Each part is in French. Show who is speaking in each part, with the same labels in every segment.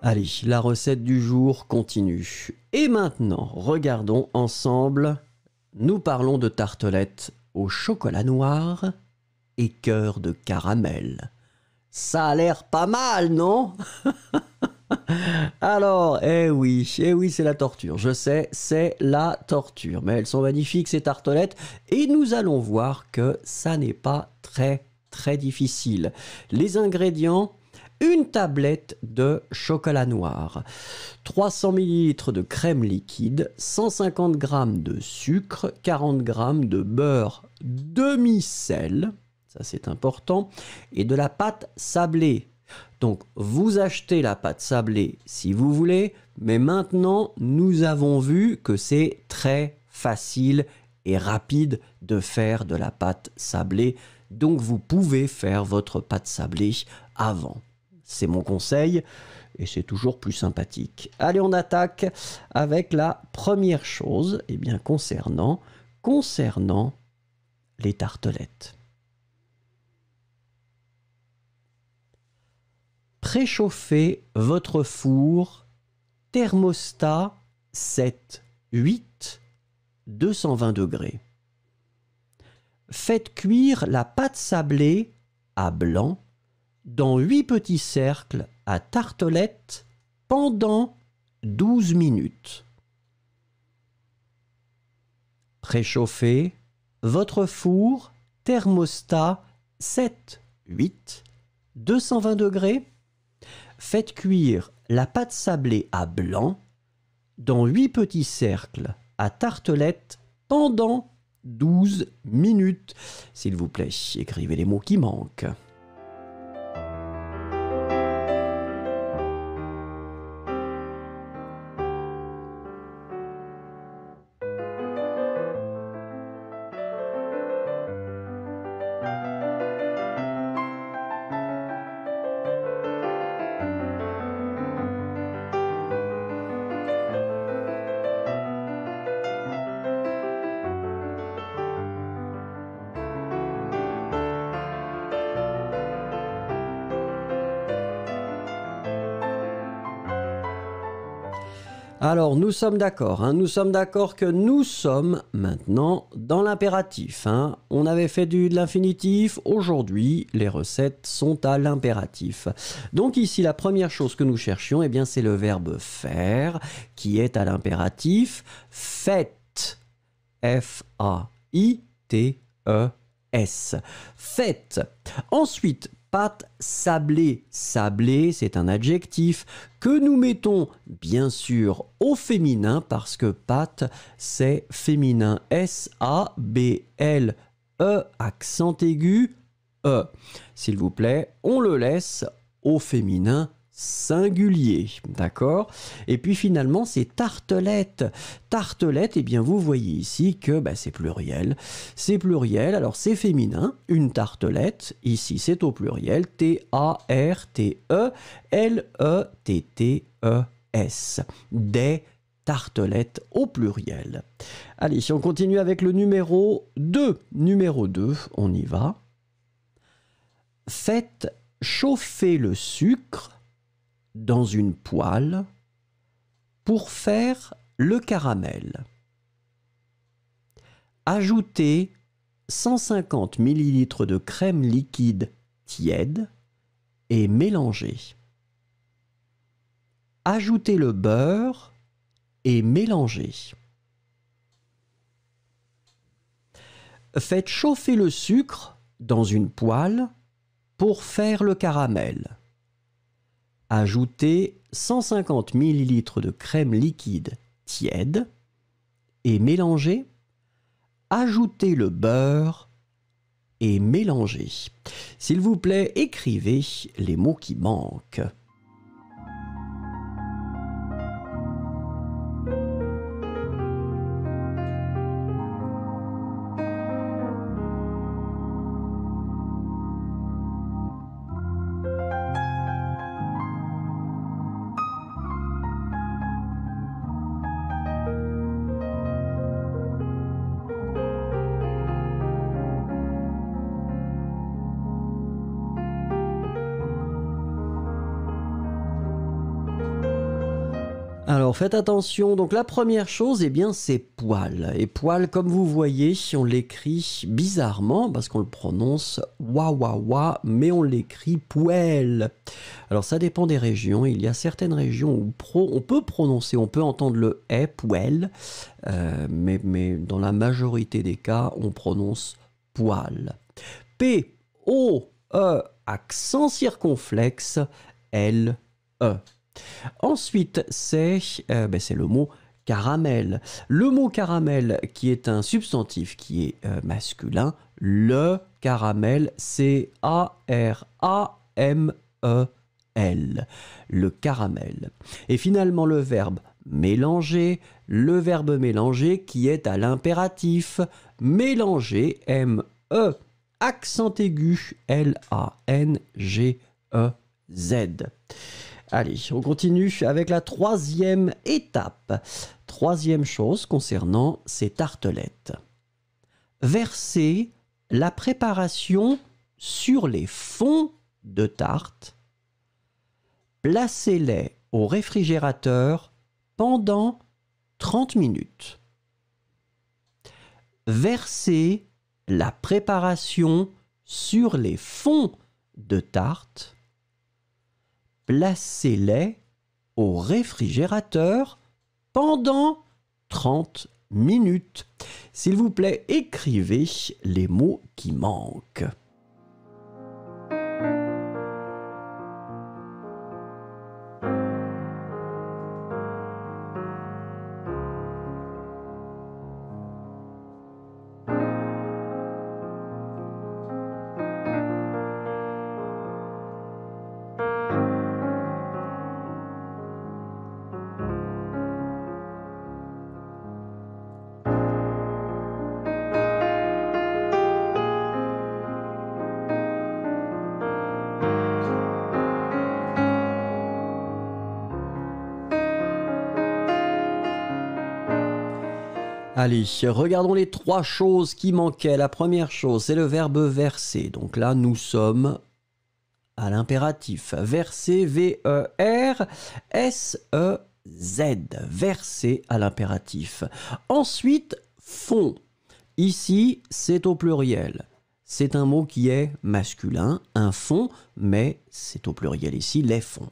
Speaker 1: Allez, la recette du jour continue. Et maintenant, regardons ensemble. Nous parlons de tartelettes au chocolat noir et cœur de caramel. Ça a l'air pas mal, non? Alors, eh oui, c'est la torture. Je sais, c'est la torture. Mais elles sont magnifiques, ces tartelettes. Et nous allons voir que ça n'est pas très difficile. Les ingrédients: une tablette de chocolat noir, 300 ml de crème liquide, 150 g de sucre, 40 g de beurre demi-sel, ça c'est important, et de la pâte sablée. Donc vous achetez la pâte sablée si vous voulez, mais maintenant nous avons vu que c'est très facile et rapide de faire de la pâte sablée, donc vous pouvez faire votre pâte sablée avant. C'est mon conseil et c'est toujours plus sympathique. Allez, on attaque avec la première chose, eh bien concernant les tartelettes. Préchauffez votre four thermostat 7-8, 220 degrés. Faites cuire la pâte sablée à blanc dans 8 petits cercles à tartelettes pendant 12 minutes. Préchauffez votre four thermostat 7-8, 220 degrés. Faites cuire la pâte sablée à blanc dans 8 petits cercles à tartelettes pendant 12 minutes. S'il vous plaît, écrivez les mots qui manquent. Alors, nous sommes d'accord, nous sommes d'accord que nous sommes maintenant dans l'impératif. On avait fait de l'infinitif, aujourd'hui, les recettes sont à l'impératif. Donc ici, la première chose que nous cherchions, eh bien, c'est le verbe faire, qui est à l'impératif. Faites, F-A-I-T-E-S. Faites. Ensuite, pâte sablée. Sablée, c'est un adjectif que nous mettons bien sûr au féminin parce que pâte, c'est féminin. S-A-B-L-E, accent aigu, E. S'il vous plaît, on le laisse au féminin singulier, d'accord? Et puis finalement, c'est tartelette. Tartelette, eh bien vous voyez ici que c'est pluriel. C'est pluriel, alors c'est féminin, une tartelette. Ici, c'est au pluriel, T-A-R-T-E-L-E-T-T-E-S. Des tartelettes au pluriel. Allez, si on continue avec le numéro 2. Numéro 2, on y va. Faites chauffer le sucre dans une poêle pour faire le caramel. Ajoutez 150 ml de crème liquide tiède et mélangez. Ajoutez le beurre et mélangez. Faites chauffer le sucre dans une poêle pour faire le caramel. Ajoutez 150 ml de crème liquide tiède et mélangez. Ajoutez le beurre et mélangez. S'il vous plaît, écrivez les mots qui manquent. Alors faites attention, donc la première chose, eh bien c'est poil. Et poil, comme vous voyez, on l'écrit bizarrement parce qu'on le prononce wa wa wa, mais on l'écrit poêle. Alors ça dépend des régions. Il y a certaines régions où on peut prononcer, on peut entendre le e, poêle, mais dans la majorité des cas, on prononce poil. P, O, E, accent circonflexe, L, E. Ensuite, c'est le mot caramel. Le mot caramel, qui est un substantif qui est masculin, le caramel, C-A-R-A-M-E-L. Le caramel. Et finalement, le verbe mélanger, qui est à l'impératif, mélanger, M-E, accent aigu, L-A-N-G-E-Z. Allez, on continue avec la troisième étape. Troisième chose concernant ces tartelettes. Versez la préparation sur les fonds de tarte. Placez-les au réfrigérateur pendant 30 minutes. Versez la préparation sur les fonds de tarte. Placez-les au réfrigérateur pendant 30 minutes. S'il vous plaît, écrivez les mots qui manquent. Allez, regardons les trois choses qui manquaient. La première chose, c'est le verbe verser. Donc là, nous sommes à l'impératif. Verser, V-E-R-S-E-Z. Verser à l'impératif. Ensuite, fond. Ici, c'est au pluriel. C'est un mot qui est masculin, un fond, mais c'est au pluriel ici, les fonds.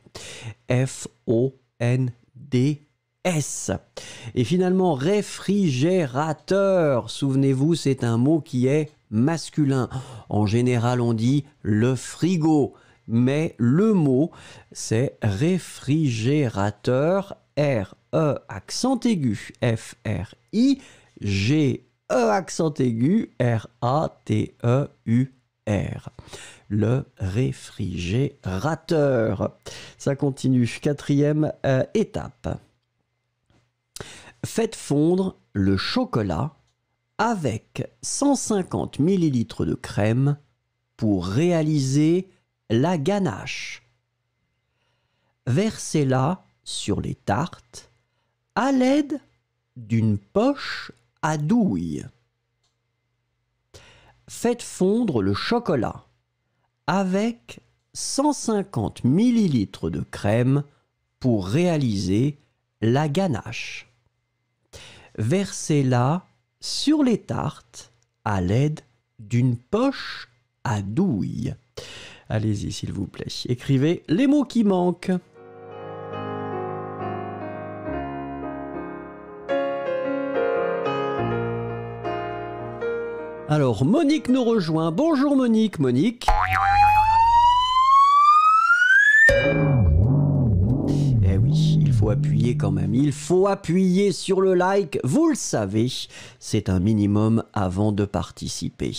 Speaker 1: F-O-N-D. S. Et finalement, réfrigérateur. Souvenez-vous, c'est un mot qui est masculin. En général, on dit le frigo. Mais le mot, c'est réfrigérateur. R-E, accent aigu. F-R-I-G-E, accent aigu. R-A-T-E-U-R. Le réfrigérateur. Ça continue. Quatrième étape. Faites fondre le chocolat avec 150 ml de crème pour réaliser la ganache. Versez-la sur les tartes à l'aide d'une poche à douille. Faites fondre le chocolat avec 150 ml de crème pour réaliser la ganache. Versez-la sur les tartes à l'aide d'une poche à douille. Allez-y, s'il vous plaît. Écrivez les mots qui manquent. Alors, Monique nous rejoint. Bonjour Monique. Monique. Eh oui, il faut appuyer quand même. Il faut appuyer sur le like. Vous le savez, c'est un minimum avant de participer.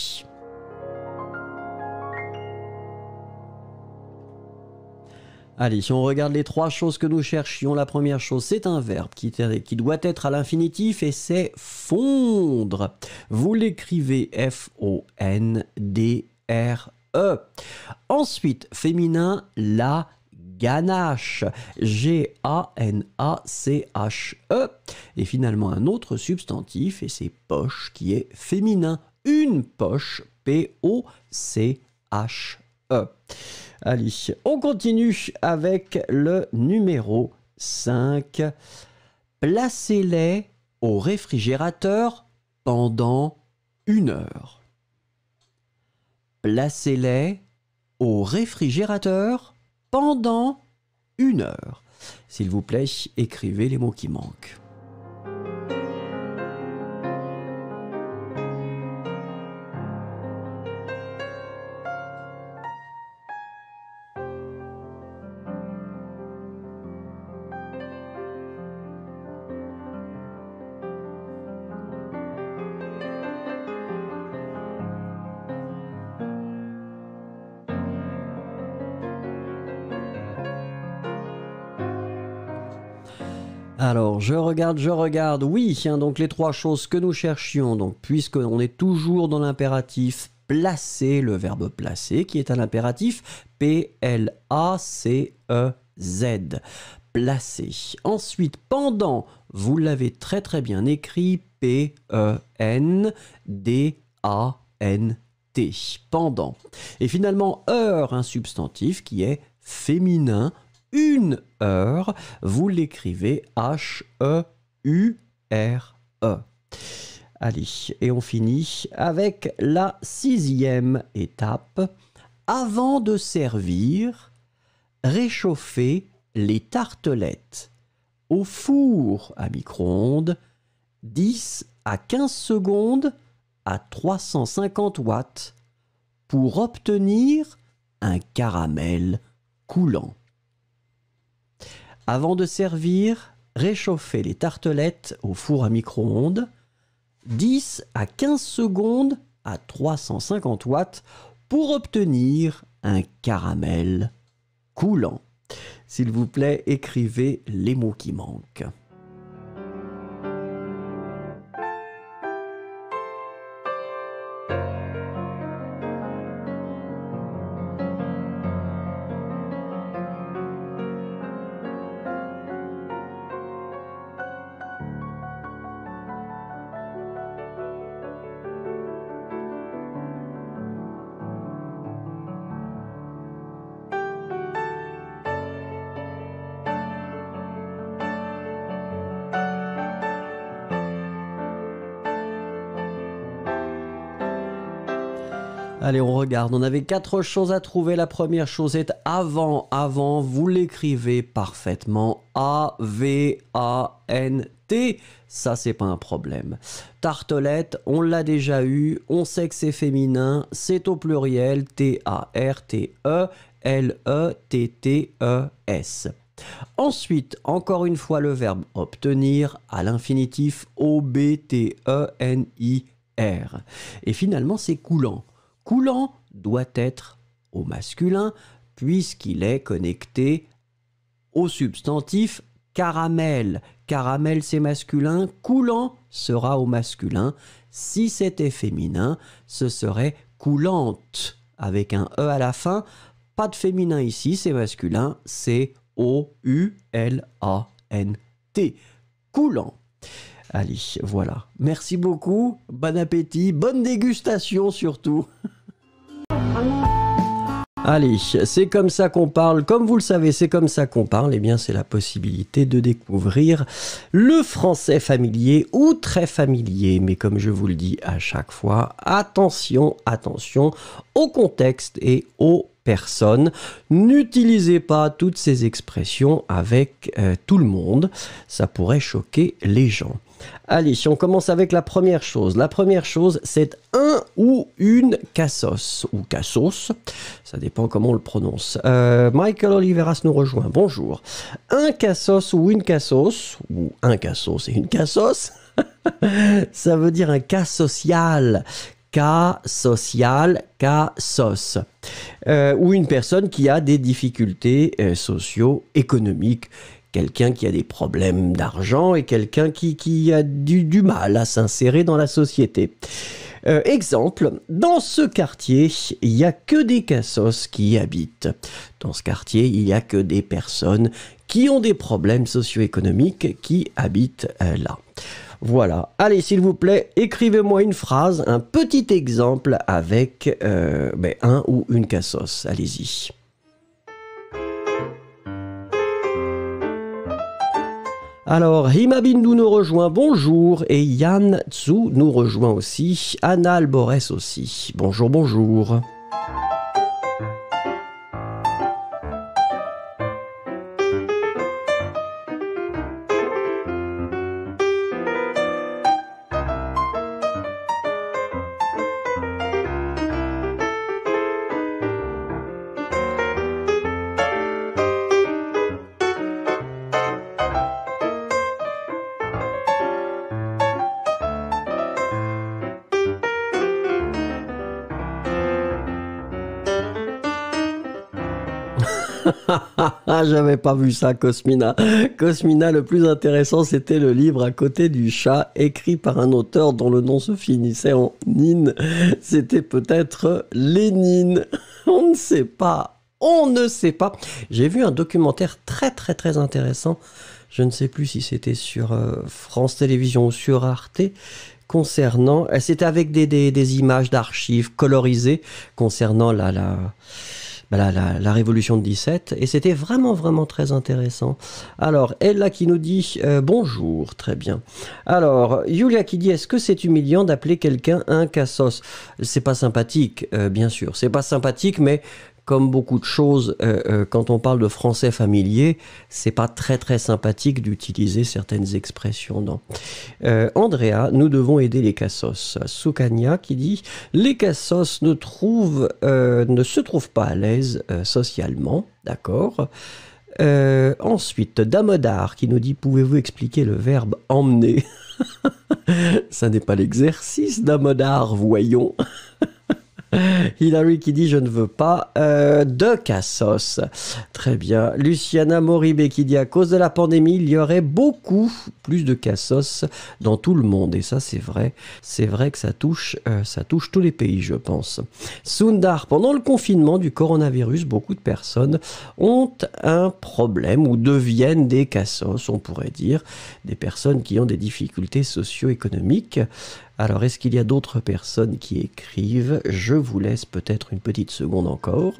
Speaker 1: Allez, si on regarde les trois choses que nous cherchions, la première chose, c'est un verbe qui doit être à l'infinitif et c'est fondre. Vous l'écrivez F-O-N-D-R-E. Ensuite, féminin, la ganache. G-A-N-A-C-H-E. Et finalement, un autre substantif et c'est poche qui est féminin. Une poche, P-O-C-H-E. Allez, on continue avec le numéro 5. Placez-les au réfrigérateur pendant 1 heure. Placez-les au réfrigérateur pendant 1 heure. S'il vous plaît, écrivez les mots qui manquent. Alors, je regarde. Oui, donc les 3 choses que nous cherchions, donc puisqu'on est toujours dans l'impératif placer, le verbe placer, qui est un impératif P-L-A-C-E-Z. Placer. Ensuite, pendant, vous l'avez très très bien écrit, P-E-N-D-A-N-T. Pendant. Et finalement, heure, un substantif qui est féminin. 1 heure, vous l'écrivez H-E-U-R-E. Allez, et on finit avec la 6e étape. Avant de servir, réchauffez les tartelettes au four à micro-ondes 10 à 15 secondes à 350 watts pour obtenir un caramel coulant. Avant de servir, réchauffez les tartelettes au four à micro-ondes 10 à 15 secondes à 350 watts pour obtenir un caramel coulant. S'il vous plaît, écrivez les mots qui manquent. Allez, on regarde. On avait 4 choses à trouver. La première chose est avant. Avant, vous l'écrivez parfaitement. A-V-A-N-T. Ça, c'est pas un problème. Tartelette, on l'a déjà eu. On sait que c'est féminin. C'est au pluriel. T-A-R-T-E-L-E-T-T-E-S. Ensuite, encore une fois, le verbe obtenir à l'infinitif O-B-T-E-N-I-R. Et finalement, c'est coulant. Coulant doit être au masculin puisqu'il est connecté au substantif caramel. Caramel, c'est masculin. Coulant sera au masculin. Si c'était féminin, ce serait coulante avec un E à la fin. Pas de féminin ici, c'est masculin. C'est O-U-L-A-N-T. Coulant. Allez, voilà. Merci beaucoup. Bon appétit. Bonne dégustation surtout. Allez, c'est comme ça qu'on parle. Comme vous le savez, c'est comme ça qu'on parle. Eh bien, c'est la possibilité de découvrir le français familier ou très familier. Mais comme je vous le dis à chaque fois, attention, attention au contexte et aux personnes. N'utilisez pas toutes ces expressions avec tout le monde. Ça pourrait choquer les gens. Allez, si on commence avec la première chose. La première chose, c'est un ou une cassos, ou cassos, ça dépend comment on le prononce. Michael Oliveras nous rejoint, bonjour. Un cassos ou un cassos et une cassos, ça veut dire un cas social. Cas social, cas sos. Ou une personne qui a des difficultés socio-économiques. Quelqu'un qui a des problèmes d'argent et quelqu'un qui a du mal à s'insérer dans la société. Exemple, dans ce quartier, il n'y a que des cassos qui y habitent. Dans ce quartier, il n'y a que des personnes qui ont des problèmes socio-économiques qui habitent là. Voilà. Allez, s'il vous plaît, écrivez-moi une phrase, un petit exemple avec un ou une cassos. Allez-y. Alors, Himabindu nous rejoint, bonjour, et Yann Tzu nous rejoint aussi, Anna Alborès aussi. Bonjour, bonjour. J'avais pas vu ça, Cosmina. Cosmina, le plus intéressant, c'était le livre À côté du chat, écrit par un auteur dont le nom se finissait en Nine. C'était peut-être Lénine. On ne sait pas. On ne sait pas. J'ai vu un documentaire très très très intéressant. Je ne sais plus si c'était sur France Télévisions ou sur Arte. Concernant, c'était avec des images d'archives colorisées concernant la révolution de 17, et c'était vraiment, vraiment très intéressant. Alors, Ella qui nous dit bonjour, très bien. Alors, Yulia qui dit, est-ce que c'est humiliant d'appeler quelqu'un un cassos? C'est pas sympathique, bien sûr, c'est pas sympathique, mais comme beaucoup de choses, quand on parle de français familier, c'est pas très très sympathique d'utiliser certaines expressions. Non. Andrea, nous devons aider les cassos. Soukania qui dit les cassos ne se trouvent pas à l'aise socialement, d'accord. Ensuite, Damodar qui nous dit pouvez-vous expliquer le verbe emmener? Ça n'est pas l'exercice, Damodar, voyons. Hilary qui dit je ne veux pas de cassos. Très bien. Luciana Moribé qui dit à cause de la pandémie, il y aurait beaucoup plus de cassos dans tout le monde. Et ça, c'est vrai. C'est vrai que ça touche tous les pays, je pense. Sundar, pendant le confinement du coronavirus, beaucoup de personnes ont un problème ou deviennent des cassos, on pourrait dire. Des personnes qui ont des difficultés socio-économiques. Alors, est-ce qu'il y a d'autres personnes qui écrivent? Je vous laisse peut-être une petite seconde encore.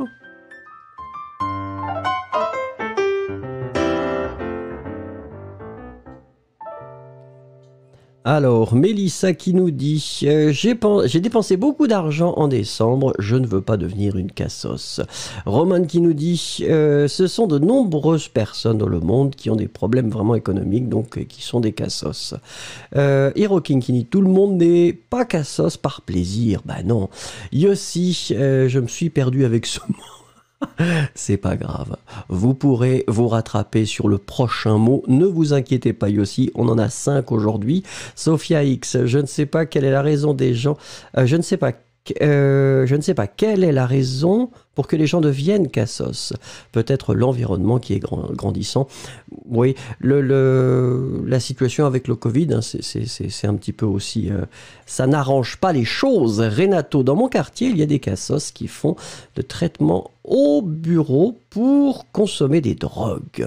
Speaker 1: Alors, Mélissa qui nous dit j'ai dépensé beaucoup d'argent en décembre, je ne veux pas devenir une cassos. Roman qui nous dit ce sont de nombreuses personnes dans le monde qui ont des problèmes vraiment économiques, donc qui sont des cassos. Hero King qui dit tout le monde n'est pas cassos par plaisir. Bah non. Yossi, je me suis perdu avec ce mot. C'est pas grave. Vous pourrez vous rattraper sur le prochain mot. Ne vous inquiétez pas, Yossi. On en a 5 aujourd'hui. Sophia X, je ne sais pas quelle est la raison des gens. Je ne sais pas quelle est la raison pour que les gens deviennent cassos. Peut-être l'environnement qui est grandissant. Oui, la situation avec le Covid, hein, c'est un petit peu aussi... ça n'arrange pas les choses. Renato, dans mon quartier, il y a des cassos qui font le traitement au bureau pour consommer des drogues.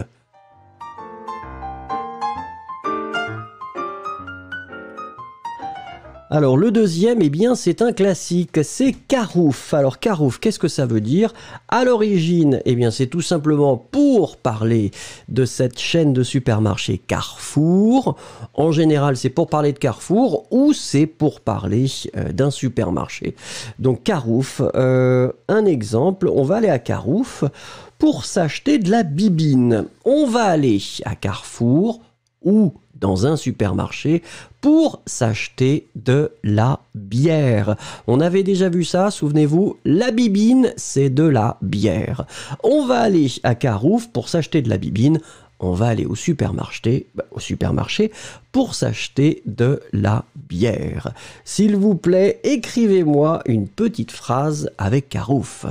Speaker 1: Alors le deuxième, eh bien c'est un classique, c'est Carouf. Alors Carouf, qu'est-ce que ça veut dire? À l'origine, eh bien c'est tout simplement pour parler de cette chaîne de supermarchés Carrefour. En général, c'est pour parler de Carrefour ou c'est pour parler d'un supermarché. Donc Carouf, un exemple, on va aller à Carouf pour s'acheter de la bibine. On va aller à Carrefour ou dans un supermarché pour s'acheter de la bière. On avait déjà vu ça, souvenez-vous, la bibine, c'est de la bière. On va aller à Carouf pour s'acheter de la bibine. On va aller au supermarché pour s'acheter de la bière. S'il vous plaît, écrivez-moi une petite phrase avec Carouf.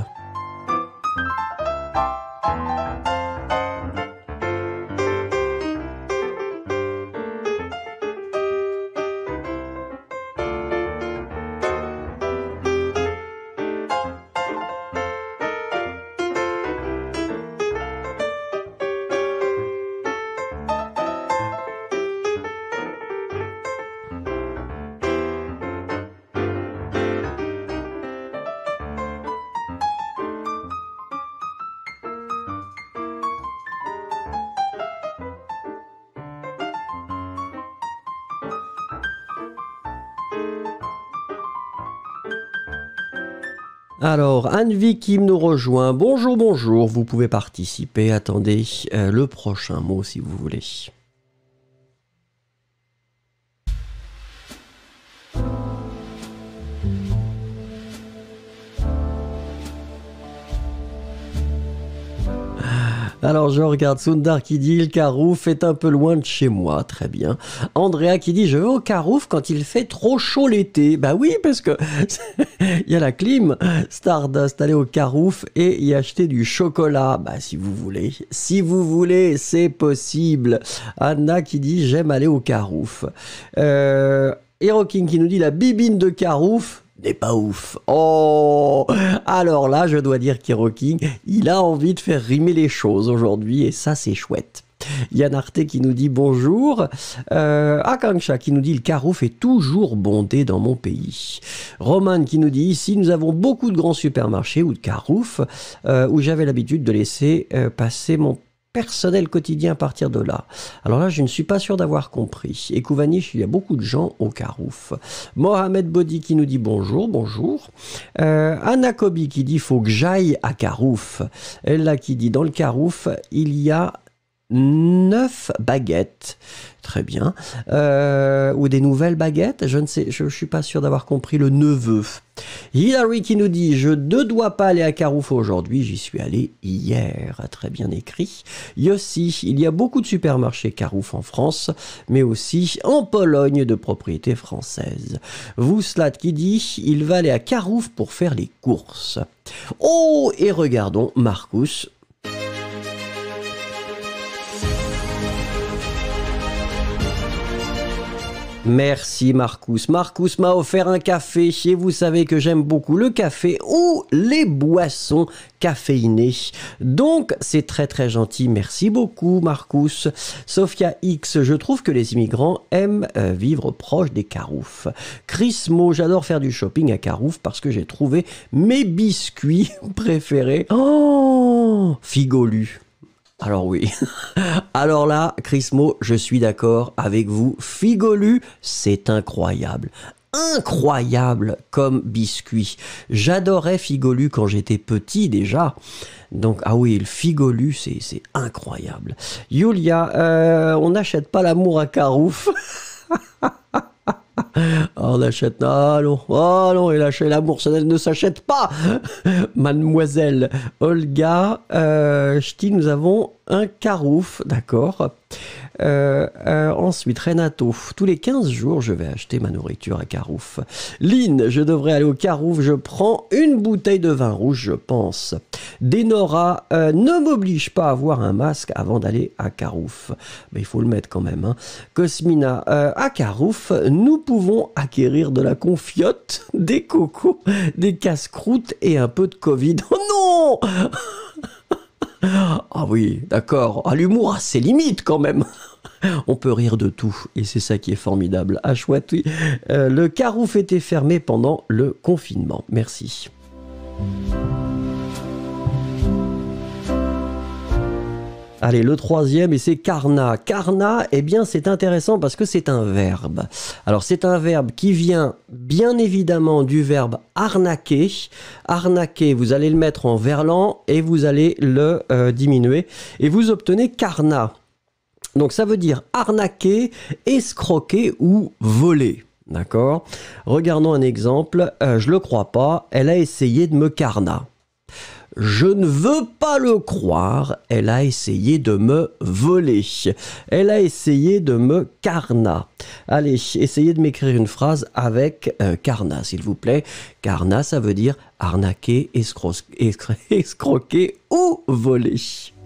Speaker 1: Alors, Anne Kim nous rejoint. Bonjour, bonjour. Vous pouvez participer. Attendez le prochain mot si vous voulez. Alors je regarde Sundar qui dit le Carouf est un peu loin de chez moi, très bien. Andrea qui dit je vais au Carouf quand il fait trop chaud l'été. Bah oui parce que il y a la clim. Stardust, aller au Carouf et y acheter du chocolat. Bah si vous voulez, c'est possible. Anna qui dit j'aime aller au Carouf. Hero King qui nous dit la bibine de Carouf n'est pas ouf. Oh, alors là, je dois dire qu'Hero King, il a envie de faire rimer les choses aujourd'hui et ça, c'est chouette. Yann Arte qui nous dit bonjour. Akanksha qui nous dit le Carouf est toujours bondé dans mon pays. Roman qui nous dit ici nous avons beaucoup de grands supermarchés ou de Carouf où j'avais l'habitude de laisser passer mon personnel quotidien à partir de là. Alors là, je ne suis pas sûr d'avoir compris. Et Kouvaniche, il y a beaucoup de gens au Carouf. Mohamed Bodi qui nous dit bonjour, bonjour. Anna Kobi qui dit faut que j'aille à Carouf. Ella qui dit dans le Carouf, il y a 9 baguettes. Très bien. Ou des nouvelles baguettes. Je ne sais, je suis pas sûr d'avoir compris le neveu. Hilary qui nous dit je ne dois pas aller à Carouf aujourd'hui, j'y suis allé hier. Très bien écrit. Yossi, il y a beaucoup de supermarchés Carouf en France, mais aussi en Pologne de propriété française. Vouslat qui dit il va aller à Carouf pour faire les courses. Oh, et regardons Marcus. Merci Marcus. Marcus m'a offert un café et vous savez que j'aime beaucoup le café ou les boissons caféinées. Donc c'est très très gentil. Merci beaucoup Marcus. Sophia X, je trouve que les immigrants aiment vivre proche des Carouf. Chris Mo, j'adore faire du shopping à Carouf parce que j'ai trouvé mes biscuits préférés. Oh, Figolu. Alors oui, alors là, Chrismo, je suis d'accord avec vous, Figolu, c'est incroyable. Incroyable comme biscuit. J'adorais Figolu quand j'étais petit déjà. Donc, ah oui, le Figolu, c'est incroyable. Yulia, on n'achète pas l'amour à Carouf. On achète, ah non, et l'amour, ça ne s'achète pas. Mademoiselle Olga, Ch'ti, nous avons un Carouf, d'accord. Ensuite, Renato, tous les 15 jours, je vais acheter ma nourriture à Carouf. Lynn, je devrais aller au Carouf, je prends une bouteille de vin rouge, je pense. Denora, ne m'oblige pas à avoir un masque avant d'aller à Carouf. Mais il faut le mettre quand même. Hein. Cosmina, à Carouf, nous pouvons acquérir de la confiote, des cocos, des casse-croûtes et un peu de Covid. Oh non! Ah oui, d'accord. Ah, l'humour a ses limites quand même. On peut rire de tout et c'est ça qui est formidable. Ah chouette, oui. Le Carouf était fermé pendant le confinement. Merci. Allez, le troisième, et c'est Karna. Karna, eh bien, c'est intéressant parce que c'est un verbe. Alors, c'est un verbe qui vient, bien évidemment, du verbe arnaquer. Arnaquer, vous allez le mettre en verlan et vous allez le diminuer. Et vous obtenez Karna. Donc, ça veut dire arnaquer, escroquer ou voler. D'accord? Regardons un exemple. Je le crois pas. Elle a essayé de me carna. Je ne veux pas le croire, elle a essayé de me voler. Elle a essayé de me carna. Allez, essayez de m'écrire une phrase avec carna, s'il vous plaît. Carna, ça veut dire arnaquer, escroquer ou voler.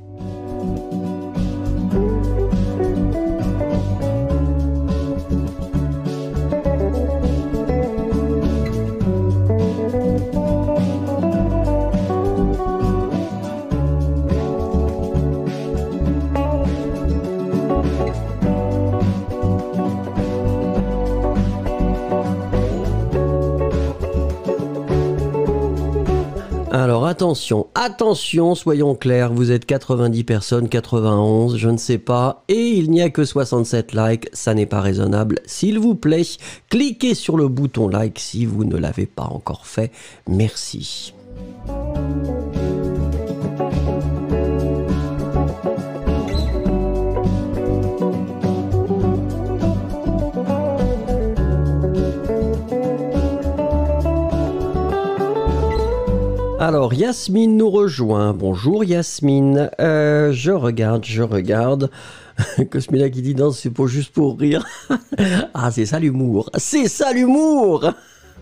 Speaker 1: Alors attention, attention, soyons clairs, vous êtes 90 personnes, 91, je ne sais pas, et il n'y a que 67 likes, ça n'est pas raisonnable. S'il vous plaît, cliquez sur le bouton like si vous ne l'avez pas encore fait. Merci. Alors, Yasmine nous rejoint. Bonjour Yasmine. Je regarde. Cosmina qui dit non, c'est pas juste pour rire. Ah, c'est ça l'humour. C'est ça l'humour.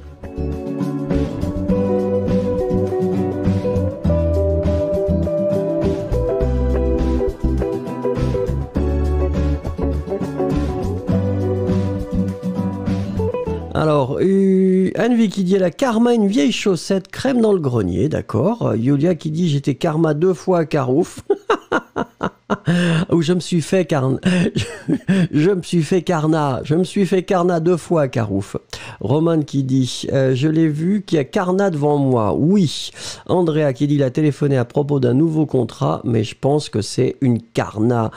Speaker 1: Alors, Anne-Vie qui dit elle a karma une vieille chaussette, crème dans le grenier, d'accord. Yulia qui dit j'étais karma 2 fois à Carouf. Ou je me suis fait carna 2 fois à Carouf. Roman qui dit je l'ai vu qu'il y a Carna devant moi. Oui. Andrea qui dit il a téléphoné à propos d'un nouveau contrat, mais je pense que c'est une Carna.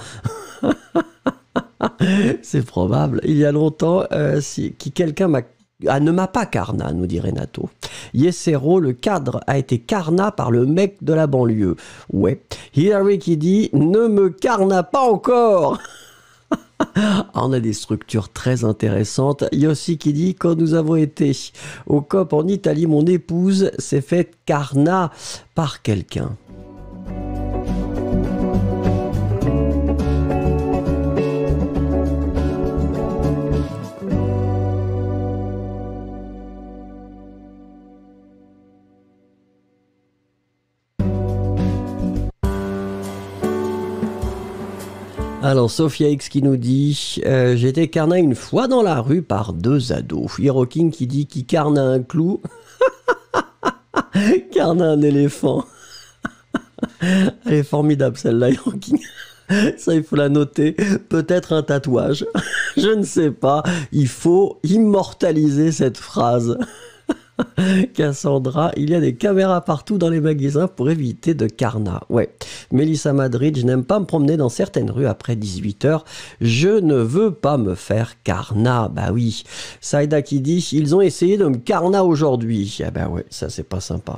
Speaker 1: C'est probable. Il y a longtemps, quelqu'un ne m'a pas carna, nous dit Renato. Yesero, le cadre a été carna par le mec de la banlieue. Ouais. Hilary qui dit ne me carna pas encore. On a des structures très intéressantes. Yossi qui dit quand nous avons été au COP en Italie, mon épouse s'est faite carna par quelqu'un. Alors, Sophia X qui nous dit j'ai été carna une fois dans la rue par 2 ados. Hiroking qui dit qui carna un clou, carna un éléphant. Elle est formidable celle-là, Hiroking. Ça, il faut la noter. Peut-être un tatouage. Je ne sais pas. Il faut immortaliser cette phrase. Cassandra, il y a des caméras partout dans les magasins pour éviter de carna. Ouais. Mélissa Madrid, je n'aime pas me promener dans certaines rues après 18h. Je ne veux pas me faire carna. Bah oui. Saïda qui dit, ils ont essayé de me carna aujourd'hui. Ah bah ouais, ça c'est pas sympa.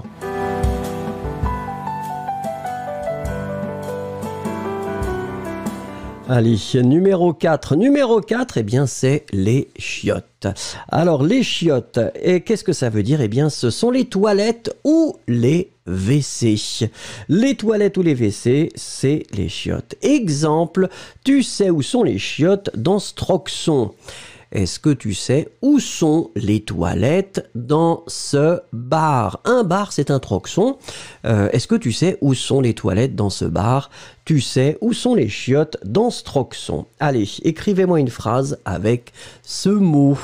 Speaker 1: Allez, numéro 4. Numéro 4, eh bien, c'est les chiottes. Alors, les chiottes, et qu'est-ce que ça veut dire? Eh bien, ce sont les toilettes ou les WC. Les toilettes ou les WC, c'est les chiottes. Exemple, tu sais où sont les chiottes dans Stroxon? Est-ce que tu sais où sont les toilettes dans ce bar? Un bar, c'est un troxon. Est-ce que tu sais où sont les toilettes dans ce bar? Tu sais où sont les chiottes dans ce troxon? Allez, écrivez-moi une phrase avec ce mot.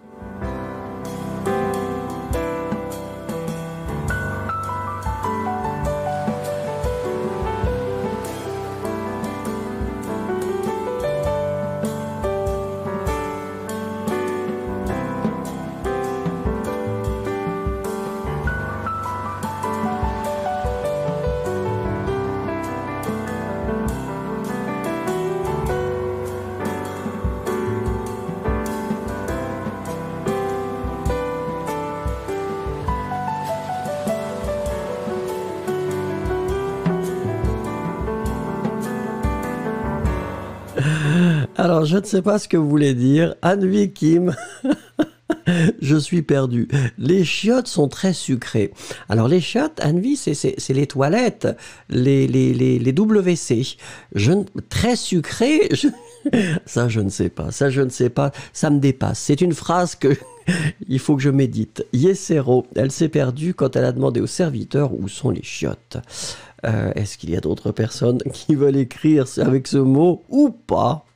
Speaker 1: Alors, je ne sais pas ce que vous voulez dire. Anne Kim, je suis perdu. Les chiottes sont très sucrées. Alors, les chiottes, Anne-Vie, c'est les toilettes, les WC. Très sucrées, ça, je ne sais pas. Ça, je ne sais pas. Ça me dépasse. C'est une phrase que il faut que je médite. Yesero, elle s'est perdue quand elle a demandé au serviteur où sont les chiottes. Est-ce qu'il y a d'autres personnes qui veulent écrire avec ce mot ou pas?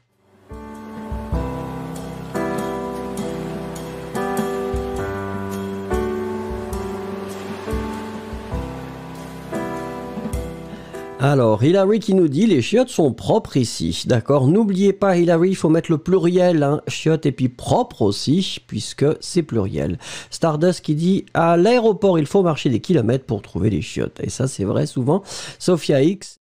Speaker 1: Alors, Hilary qui nous dit, les chiottes sont propres ici. D'accord, n'oubliez pas Hilary, il faut mettre le pluriel, hein, chiottes et puis propre aussi, puisque c'est pluriel. Stardust qui dit, à l'aéroport, il faut marcher des kilomètres pour trouver les chiottes. Et ça, c'est vrai souvent. Sophia X,